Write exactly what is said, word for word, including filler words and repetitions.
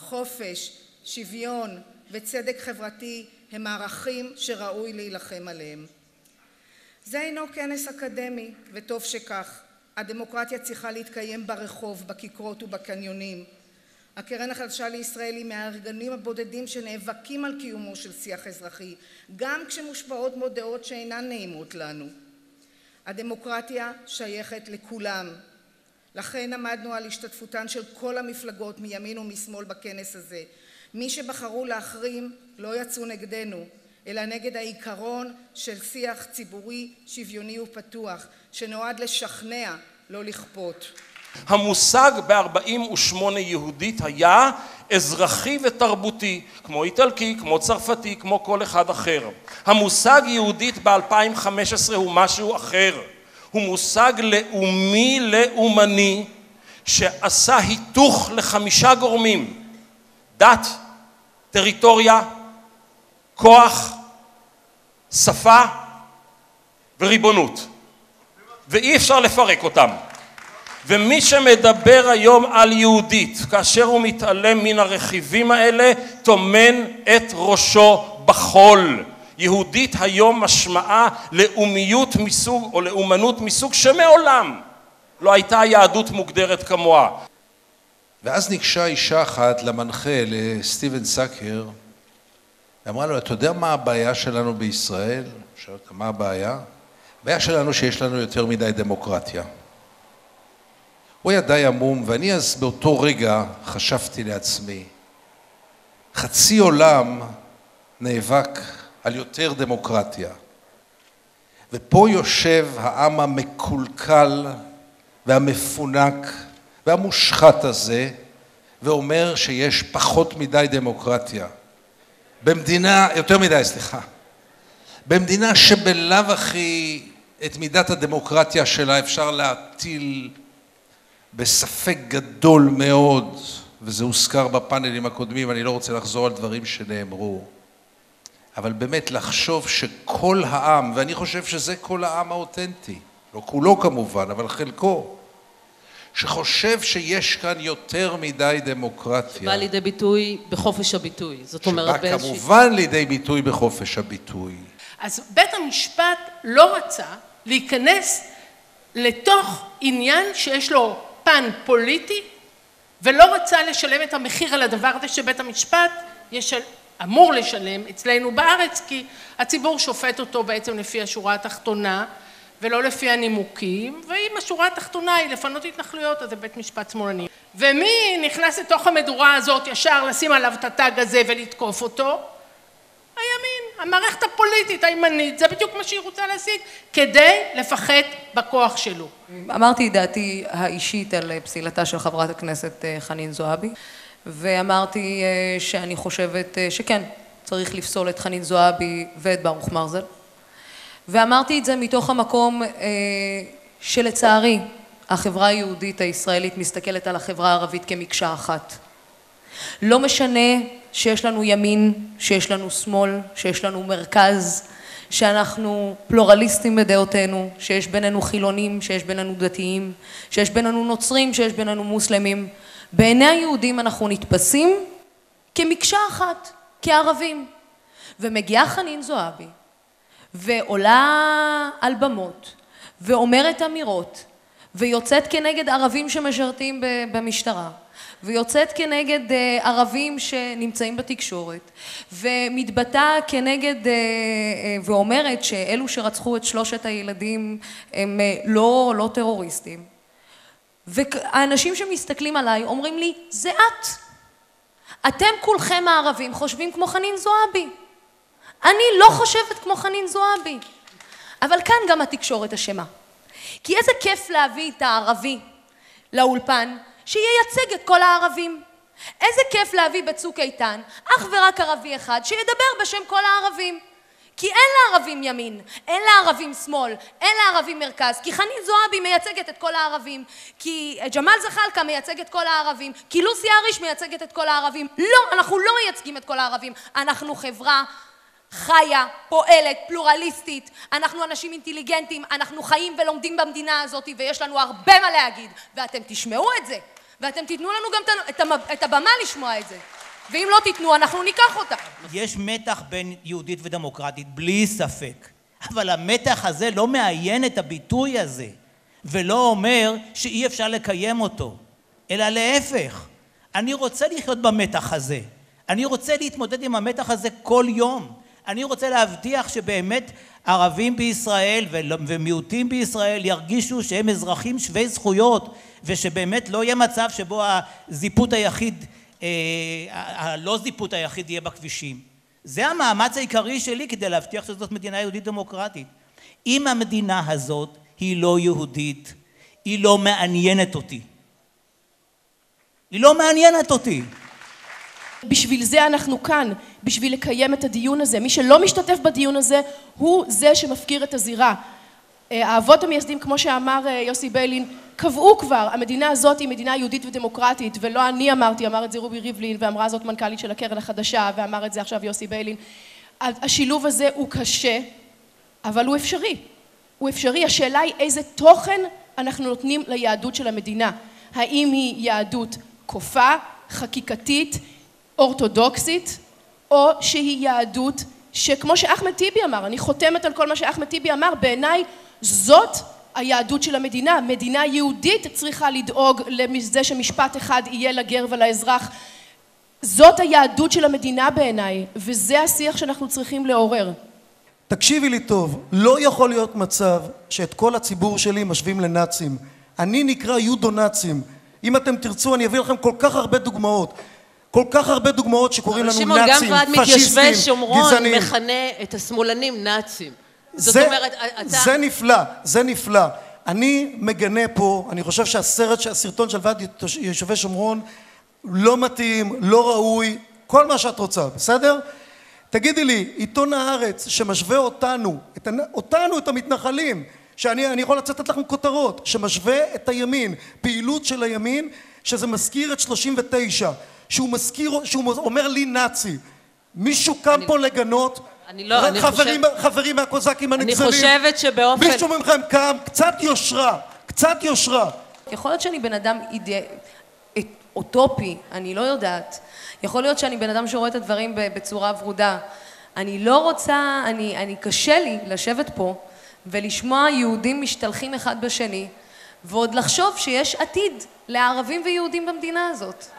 חופש, שוויון וצדק חברתי הם ערכים שראוי להילחם עליהם. זה אינו כנס אקדמי, וטוב שכך. הדמוקרטיה צריכה להתקיים ברחוב, בכיכרות ובקניונים. הקרן החדשה לישראל היא מהארגונים הבודדים שנאבקים על קיומו של שיח אזרחי, גם כשמושפעות בו דעות שאינן נעימות לנו. הדמוקרטיה שייכת לכולם. לכן עמדנו על השתתפותן של כל המפלגות מימין ומשמאל בכנס הזה. מי שבחרו להחרים לא יצאו נגדנו, אלא נגד העיקרון של שיח ציבורי, שוויוני ופתוח, שנועד לשכנע, לא לכפות. המושג ב-ארבעים ושמונה יהודית היה אזרחי ותרבותי, כמו איטלקי, כמו צרפתי, כמו כל אחד אחר. המושג יהודית ב-אלפיים וחמש עשרה הוא משהו אחר. הוא מושג לאומי לאומני שעשה היתוך לחמישה גורמים: דת, טריטוריה, כוח, שפה וריבונות. ואי אפשר לפרק אותם. ומי שמדבר היום על יהודית, כאשר הוא מתעלם מן הרכיבים האלה, טומן את ראשו בחול. יהודית היום משמעה לאומיות מסוג, או לאומנות מסוג שמעולם לא הייתה יהדות מוגדרת כמוה. ואז ניגשה אישה אחת למנחה, לסטיבן סאקר, ואמרה לו, אתה יודע מה הבעיה שלנו בישראל? שאלת, מה הבעיה? הבעיה שלנו שיש לנו יותר מדי דמוקרטיה. הוא היה די עמום, ואני אז באותו רגע חשבתי לעצמי, חצי עולם נאבק על יותר דמוקרטיה. ופה יושב העם המקולקל והמפונק והמושחת הזה, ואומר שיש פחות מדי דמוקרטיה. במדינה, יותר מדי, סליחה. במדינה שבלאו הכי את מידת הדמוקרטיה שלה אפשר להטיל בספק גדול מאוד, וזה הוזכר בפאנלים הקודמים, אני לא רוצה לחזור על דברים שנאמרו. אבל באמת לחשוב שכל העם, ואני חושב שזה כל העם האותנטי, לא כולו כמובן, אבל חלקו, שחושב שיש כאן יותר מדי דמוקרטיה. שבא לידי ביטוי בחופש הביטוי. זאת אומרת, שבא באיזושהי... כמובן לידי ביטוי בחופש הביטוי. אז בית המשפט לא רצה להיכנס לתוך עניין שיש לו פן פוליטי, ולא רצה לשלם את המחיר על הדבר הזה שבית המשפט ישל... אמור לשלם אצלנו בארץ, כי הציבור שופט אותו בעצם לפי השורה התחתונה, ולא לפי הנימוקים, ואם השורה התחתונה היא לפנות התנחלויות, אז זה בית משפט שמאלני. ומי נכנס לתוך המדורה הזאת ישר לשים עליו את הטאג הזה ולתקוף אותו? הימין, המערכת הפוליטית הימנית, זה בדיוק מה שהיא רוצה להשיג, כדי לפחד בכוח שלו. אמרתי דעתי האישית על פסילתה של חברת הכנסת חנין זועבי, ואמרתי שאני חושבת שכן, צריך לפסול את חנין זועבי ואת ברוך מרזל. ואמרתי את זה מתוך המקום שלצערי החברה היהודית הישראלית מסתכלת על החברה הערבית כמקשה אחת. לא משנה שיש לנו ימין, שיש לנו שמאל, שיש לנו מרכז, שאנחנו פלורליסטים בדעותינו, שיש בינינו חילונים, שיש בינינו דתיים, שיש בינינו נוצרים, שיש בינינו מוסלמים. בעיני היהודים אנחנו נתפסים כמקשה אחת, כערבים. ומגיעה חנין זועבי, ועולה על במות, ואומרת אמירות, ויוצאת כנגד ערבים שמשרתים במשטרה, ויוצאת כנגד ערבים שנמצאים בתקשורת, ומתבטאה כנגד, ואומרת שאלו שרצחו את שלושת הילדים הם לא, לא טרוריסטים. והאנשים שמסתכלים עליי אומרים לי, זה את. אתם כולכם הערבים חושבים כמו חנין זועבי. אני לא חושבת כמו חנין זועבי. אבל כאן גם התקשורת אשמה. כי איזה כיף להביא את הערבי לאולפן שייצג את כל הערבים. איזה כיף להביא בצוק איתן אך ורק ערבי אחד שידבר בשם כל הערבים. כי אין לערבים ימין, אין לערבים שמאל, אין לערבים מרכז, כי חנין זועבי מייצגת את כל הערבים, כי ג'מאל זחאלקה מייצג את כל הערבים, כי לוסי אהריש מייצגת את כל הערבים. לא, אנחנו לא מייצגים את כל הערבים, אנחנו חברה חיה, פועלת, פלורליסטית, אנחנו אנשים אינטליגנטים, אנחנו חיים ולומדים במדינה הזאת ויש לנו הרבה מה להגיד, ואתם תשמעו את זה, ואתם תיתנו לנו גם את הבמה לשמוע את זה. ואם לא תיתנו, אנחנו ניקח אותה. יש מתח בין יהודית ודמוקרטית, בלי ספק. אבל המתח הזה לא מעיין את הביטוי הזה, ולא אומר שאי אפשר לקיים אותו, אלא להפך. אני רוצה לחיות במתח הזה. אני רוצה להתמודד עם המתח הזה כל יום. אני רוצה להבטיח שבאמת ערבים בישראל ומיעוטים בישראל ירגישו שהם אזרחים שווי זכויות, ושבאמת לא יהיה מצב שבו הזיפות היחיד, הלא זיפות היחיד יהיה בכבישים. זה המאמץ העיקרי שלי כדי להבטיח שזאת מדינה יהודית דמוקרטית. אם המדינה הזאת היא לא יהודית, היא לא מעניינת אותי. היא לא מעניינת אותי. בשביל זה אנחנו כאן, בשביל לקיים את הדיון הזה. מי שלא משתתף בדיון הזה הוא זה שמפקיר את הזירה. האבות המייסדים, כמו שאמר יוסי ביילין, קבעו כבר, המדינה הזאת היא מדינה יהודית ודמוקרטית, ולא אני אמרתי, אמר את זה רובי ריבלין, ואמרה זאת מנכ"לית של הקרן החדשה, ואמר את זה עכשיו יוסי ביילין. השילוב הזה הוא קשה, אבל הוא אפשרי. הוא אפשרי. השאלה היא איזה תוכן אנחנו נותנים ליהדות של המדינה. האם היא יהדות כופה, חקיקתית, אורתודוקסית, או שהיא יהדות שכמו שאחמד טיבי אמר, אני חותמת על כל מה שאחמד טיבי אמר, בעיניי זאת היהדות של המדינה. מדינה יהודית צריכה לדאוג לזה שמשפט אחד יהיה לגר ולאזרח. זאת היהדות של המדינה בעיניי, וזה השיח שאנחנו צריכים לעורר. תקשיבי לי טוב, לא יכול להיות מצב שאת כל הציבור שלי משווים לנאצים. אני נקרא יודו-נאצים. אם אתם תרצו אני אביא לכם כל כך הרבה דוגמאות. כל כך הרבה דוגמאות שקוראים לנו שמעון, נאצים, גם ועד פשיסטים, מתיישבי שומרון גזענים. מכנה את השמאלנים נאצים. זאת זה, אומרת, אתה... זה נפלא, זה נפלא. אני מגנה פה, אני חושב שהסרט, שהסרטון של ועד יישובי שומרון לא מתאים, לא ראוי, כל מה שאת רוצה, בסדר? תגידי לי, עיתון הארץ שמשווה אותנו, את, אותנו, את המתנחלים, שאני אני יכול לצטט לכם כותרות, שמשווה את הימין, פעילות של הימין, שזה מזכיר את שלושים ותשע, שהוא מזכיר, שהוא אומר לי נאצי. מישהו קם אני, פה לגנות, אני לא, אני חברים, חושב... חברים מהקוזקים הנגזלים. אני חושבת שבאופן... מישהו מכם קם, קצת יושרה, קצת יושרה. יכול להיות שאני בן אדם אידא... אוטופי, אני לא יודעת. יכול להיות שאני בן אדם שרואה את הדברים בצורה ורודה. אני לא רוצה, אני, אני קשה לי לשבת פה ולשמוע יהודים משתלחים אחד בשני, ועוד לחשוב שיש עתיד לערבים ויהודים במדינה הזאת.